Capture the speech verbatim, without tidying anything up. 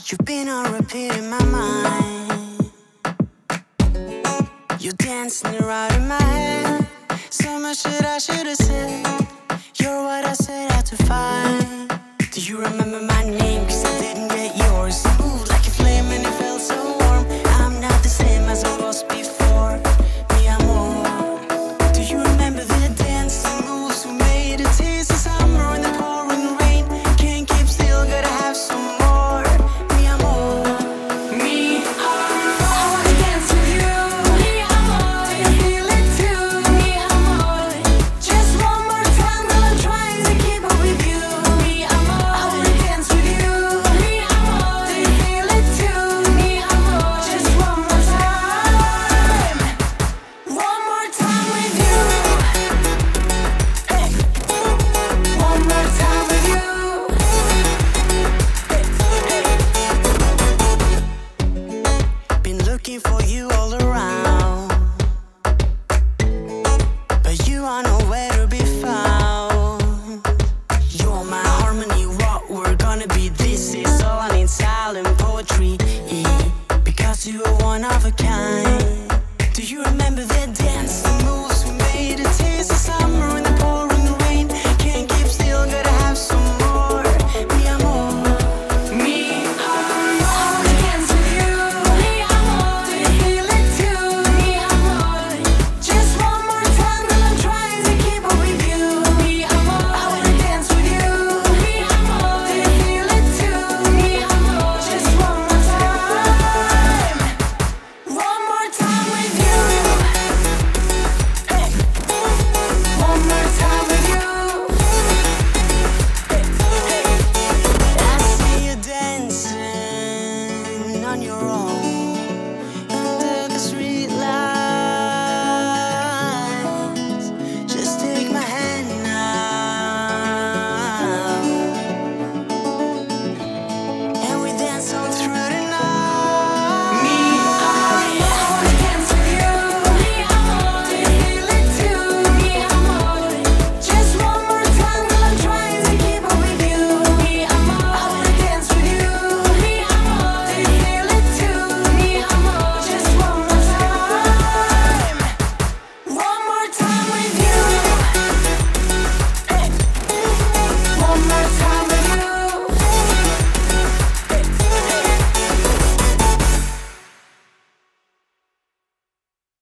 You've been on repeat in my mind. You're dancing around in my head. So much that I should have said. You're what I set out to find. Do you remember my name? Cause I didn't get yours. Moved like a flame and it felt so warm. I'm not the same as I was before. Mi amor. Do you remember the dancing moves we made? A taste of summer in the pouring rain. Can't keep still, gotta have some more. Mi amor. Mi amor. I wanna dance with you. Mi amor. Do you feel it too? Mi amor. Just one more time, girl, I'm trying to keep up with you. Mi amor. I wanna dance with you. Mi amor. Do you feel it too? Mi amor. Just one more time. One more time with you. Hey. One more time with you. Been looking for you all around, but you are nowhere to be found. You're my harmony, what we're gonna be. This is all I need, silent poetry. Because you are one of a kind. Do you remember the dance, the moves